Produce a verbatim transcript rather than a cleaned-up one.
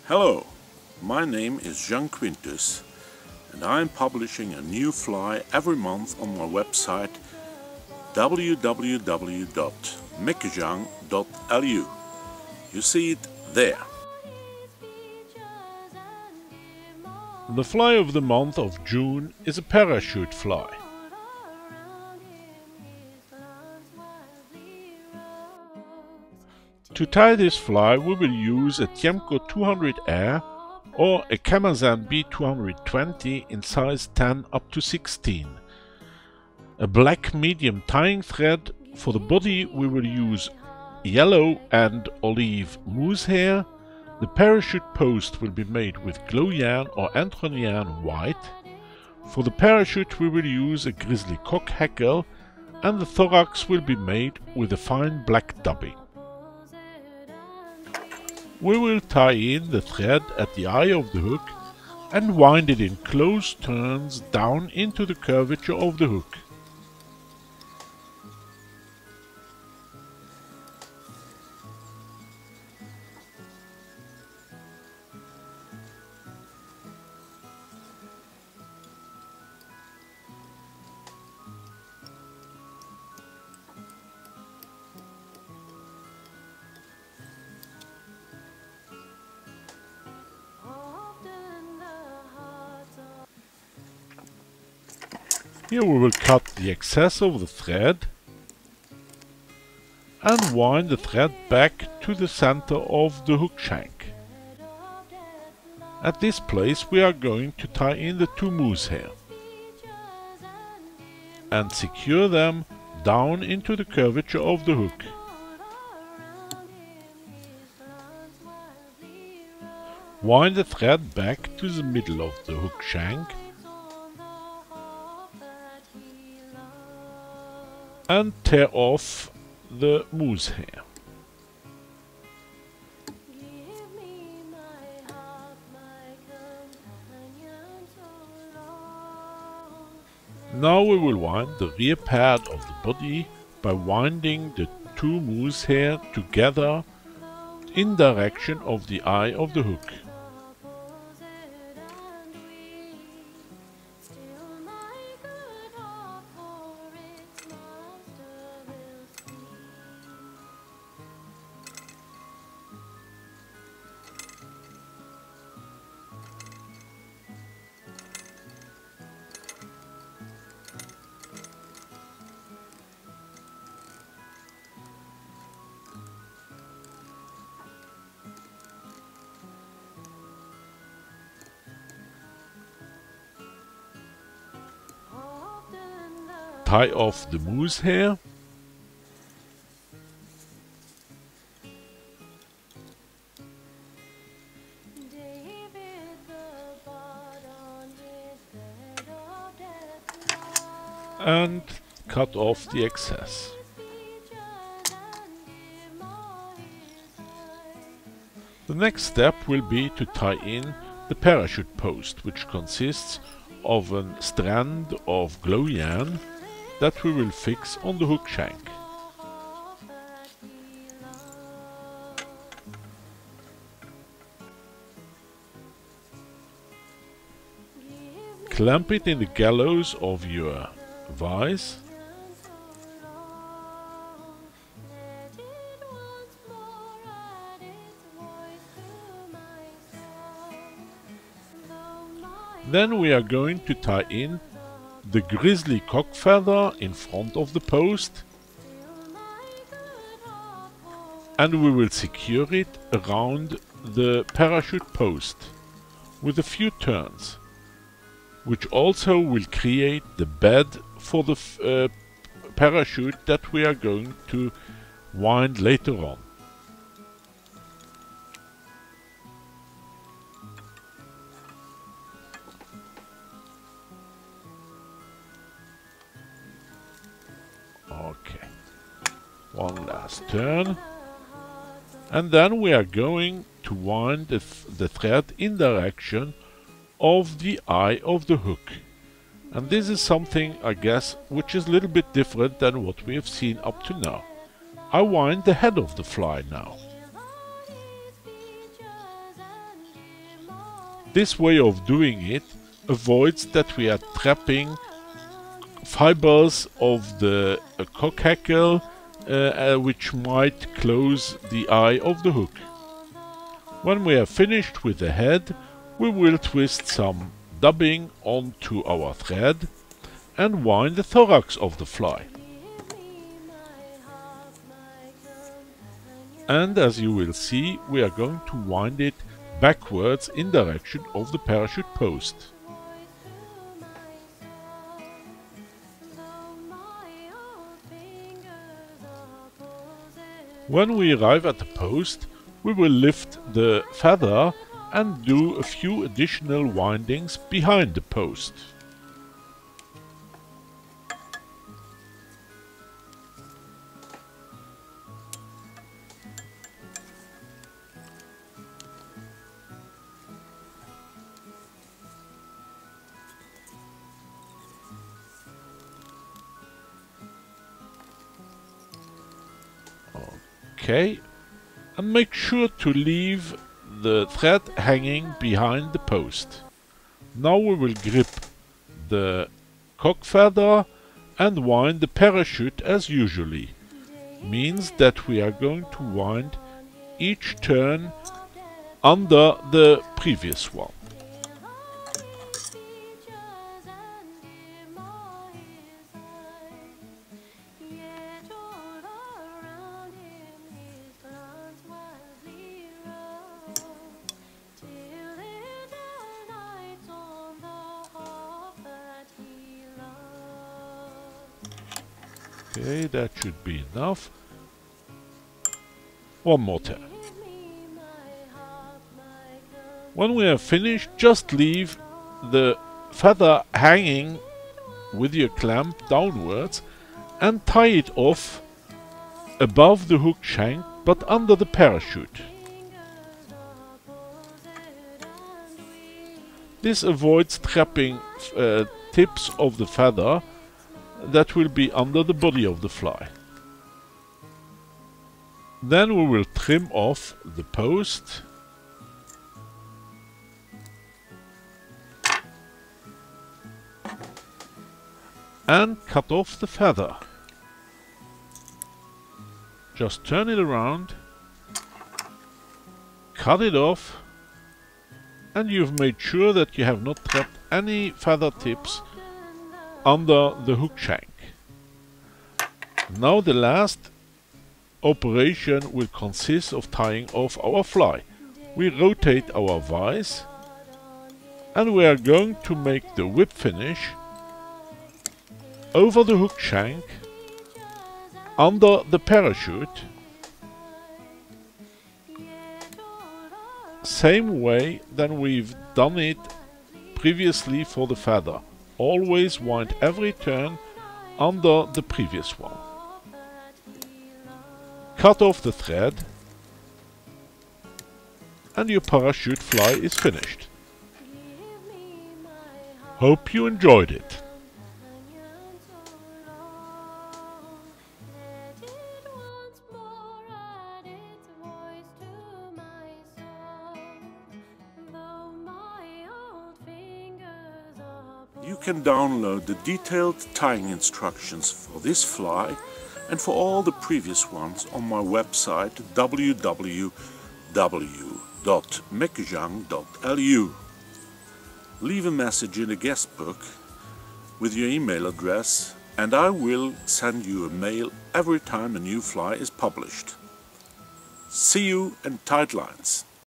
Hello, my name is Jean Quintus and I am publishing a new fly every month on my website w w w dot mickjean dot l u. You see it there. The fly of the month of June is a parachute fly. To tie this fly we will use a Tiemco two hundred Air or a Kamasan B two twenty in size ten up to sixteen. A black medium tying thread. For the body we will use yellow and olive moose hair. The parachute post will be made with glow yarn or anthrone yarn white. For the parachute we will use a grizzly cock hackle and the thorax will be made with a fine black dubbing. We will tie in the thread at the eye of the hook and wind it in close turns down into the curvature of the hook. Here we will cut the excess of the thread and wind the thread back to the center of the hook shank. At this place we are going to tie in the two moose hair and secure them down into the curvature of the hook. Wind the thread back to the middle of the hook shank and tear off the moose hair. Now we will wind the rear pad of the body by winding the two moose hair together in direction of the eye of the hook. Tie off the moose hair and cut off the excess. The next step will be to tie in the parachute post, which consists of a strand of glow yarn that we will fix on the hook shank. Clamp it in the gallows of your vise Then we are going to tie in the grizzly cock feather in front of the post, and we will secure it around the parachute post with a few turns, which also will create the bed for the uh, parachute that we are going to wind later on. Okay, one last turn, and then we are going to wind the, th the thread in direction of the eye of the hook. And this is something, I guess, which is a little bit different than what we have seen up to now. I wind the head of the fly now. This way of doing it avoids that we are trapping fibers of the uh, cockhackle uh, uh, which might close the eye of the hook. When we are finished with the head, we will twist some dubbing onto our thread and wind the thorax of the fly. And as you will see, we are going to wind it backwards in direction of the parachute post. When we arrive at the post, we will lift the feather and do a few additional windings behind the post. Okay, and make sure to leave the thread hanging behind the post. Now we will grip the cock feather and wind the parachute as usually. Means that we are going to wind each turn under the previous one. Okay, that should be enough. One more time. When we are finished, just leave the feather hanging with your clamp downwards and tie it off above the hook shank but under the parachute. This avoids trapping uh, tips of the feather that will be under the body of the fly. Then we will trim off the post and cut off the feather. Just turn it around, cut it off, and you've made sure that you have not trapped any feather tips under the hook shank. Now the last operation will consist of tying off our fly. We rotate our vise and we are going to make the whip finish over the hook shank under the parachute, same way than we've done it previously for the feather. Always wind every turn under the previous one. Cut off the thread and your parachute fly is finished. Hope you enjoyed it. You can download the detailed tying instructions for this fly and for all the previous ones on my website w w w dot meckejang dot l u. Leave a message in the guest book with your email address and I will send you a mail every time a new fly is published. See you and tight lines!